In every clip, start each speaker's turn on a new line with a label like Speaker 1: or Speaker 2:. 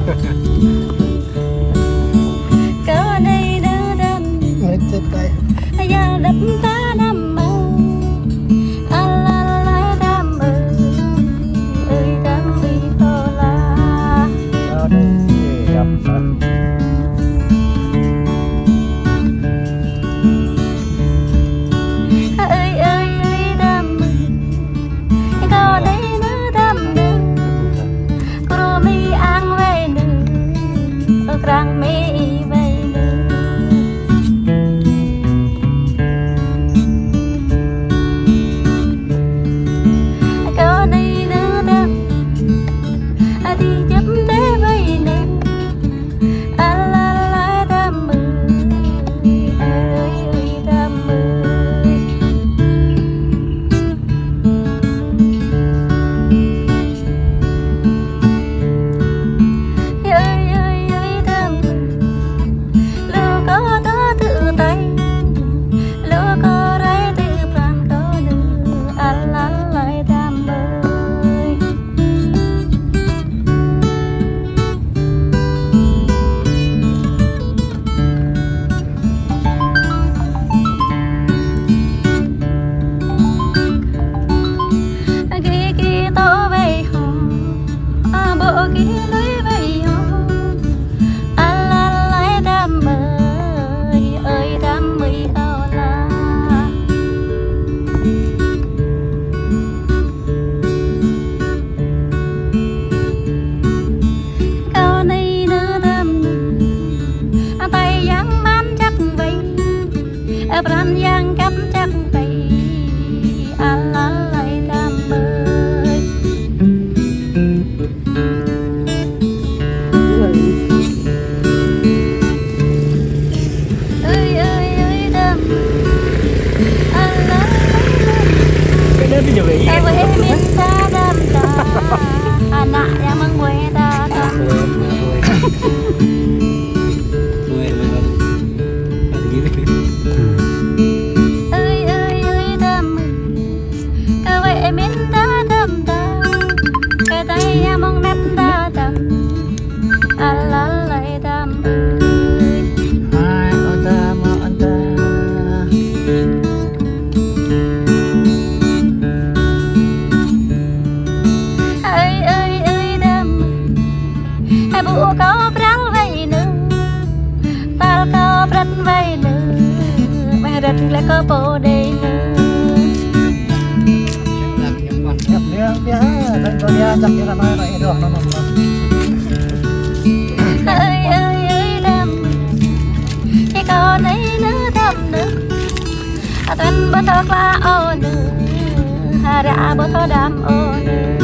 Speaker 1: có đây đưa đâm ya đất ta nằm mơ ala la đâm ơi đâm đi thôi là
Speaker 2: cho đây gặp
Speaker 1: răng mi vây có đi nữa đâm đi chấp để vây nè la la đâm ơi đâm Bran yang cắm chắc tay ala lại đam ơi ơi đam ala
Speaker 2: cái đó bây giờ vậy
Speaker 1: em ta đam ta anak yang mengwe ta đam mong nét ta đầm ala lại đầm
Speaker 2: hai on ta mà on ta
Speaker 1: ơi đầm hai bố có rắn vây nữa ta có rắn vây nữa mẹ rắn lại có bồ đề nữa
Speaker 2: dia dan kalau dia ajak dia nama itu nama
Speaker 1: ơi đâm cái con ấy nữa đâm nữa tuần bữa thọ qua ô nữa hà ra bữa thọ đam ô nữa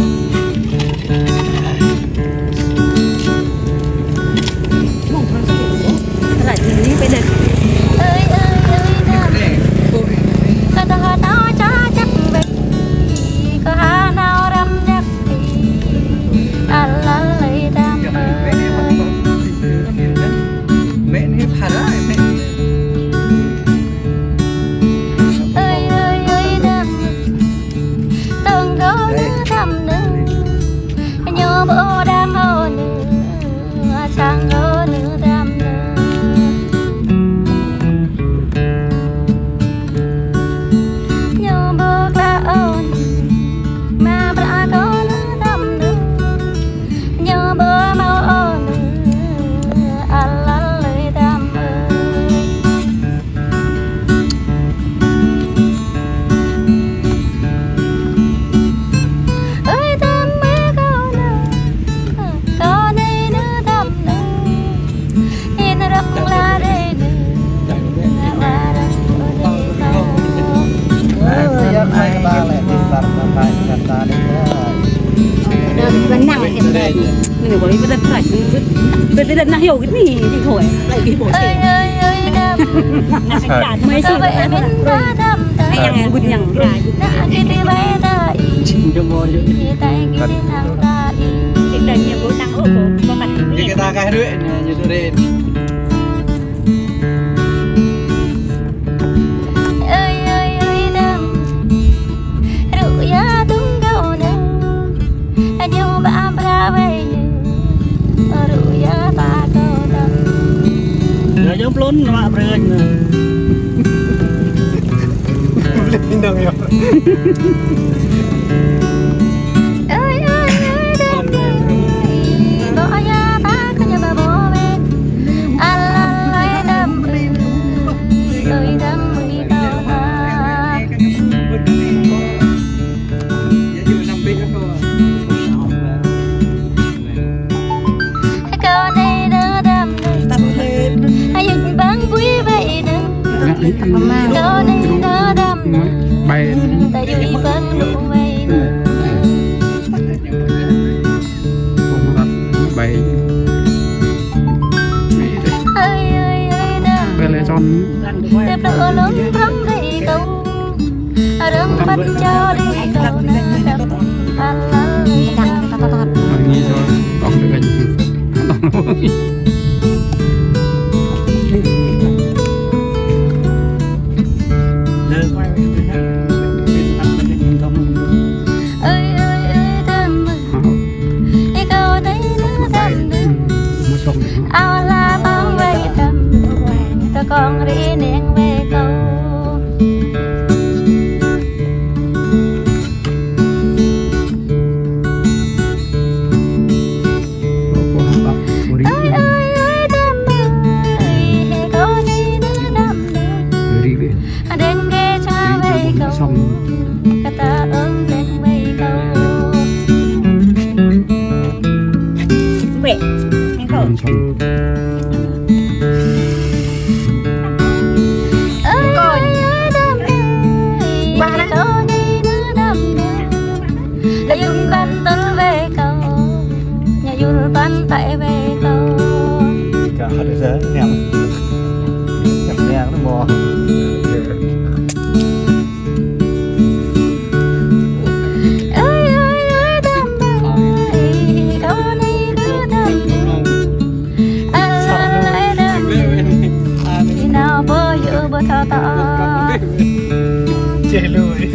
Speaker 1: lại đi bên đây ơi đâm cái đó nó cho chắc vậy có hà nào răm nhắc thì ala lấy đam
Speaker 3: mẹ này phá ra mẹ
Speaker 1: ơi đam từng có đam nữa nhớ bố đam ô nữa sang ô nữa đam nữa nhớ bố là ô mà bà có nữa đam nữa nhớ bố mau ô nữa ala lấy đam ơi đam mê có đây nữa đam nữa yên rất là đây nữa là rất
Speaker 2: yang hai kepala lebar bapak kata dia
Speaker 4: vẫn nặng em mình có đi với đất phải với đất nó hiểu cái gì thì thổi lại cái bộ
Speaker 1: ơi đam
Speaker 4: mấy
Speaker 1: có vậy bên ta đam
Speaker 4: anh em bụi nhằng
Speaker 1: đã cái đi bay ta
Speaker 2: cho mua chứ
Speaker 1: chia tay cái đi thằng ta
Speaker 4: cái đời nhiều bố năng ở có mặt
Speaker 3: cái ta cái đuôi như tôi đây
Speaker 1: ơi đam rượu giá tung gạo nè anh yêu bà về
Speaker 4: นมาเปลือยนะ
Speaker 2: Linh đồng hiểu.
Speaker 1: ơi ơi ơi đêm bỏ ya ta có nhà bà bố bên anh lấy đâm tôi đâm đi đâu ta câu này đỡ đâm hay dừng bắn quý vậy đừng câu này đỡ đâm
Speaker 3: bay
Speaker 1: ta vui bắn đủ vậy
Speaker 3: bay
Speaker 1: ơi ơi ơi đâm
Speaker 3: về lại tròn
Speaker 1: đẹp đỡ lớn rắn đi câu rừng bắt cho đi câu nè đâm anh lấy đâm
Speaker 3: nghĩ cho còn được anh
Speaker 1: ơi ơi ơi đâm đi câu thấy nó đâm ao la bao vây đâm ta còn đi nén về câu ơi ơi ơi đâm ơi câu này nó đâm đen ghé cha về câu ta ôm đen về câu
Speaker 4: mẹ anh không
Speaker 1: ơi ơi ơi đâm ơi câu này nó đâm đã dùng bàn tay về câu nhà dùng bàn tay về câu
Speaker 2: Cả thế giới nghèo. Gặp nghèo nó bò.
Speaker 1: ơi ơi ơi đâm ơi câu này nó đâm anh lấy đâm khi nào bơ giữa bơ thao ta
Speaker 2: Chê lùi.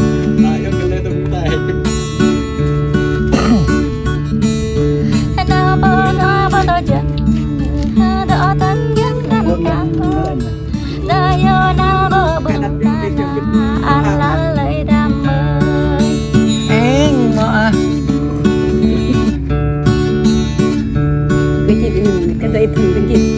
Speaker 1: nào bơ nó bơ to chân đỡ tan giấc ngăn cản đời yo nào bơ bừng ta anh lấy đâm ơi
Speaker 2: Anh mà.
Speaker 4: cái gì cái dây thừng cái gì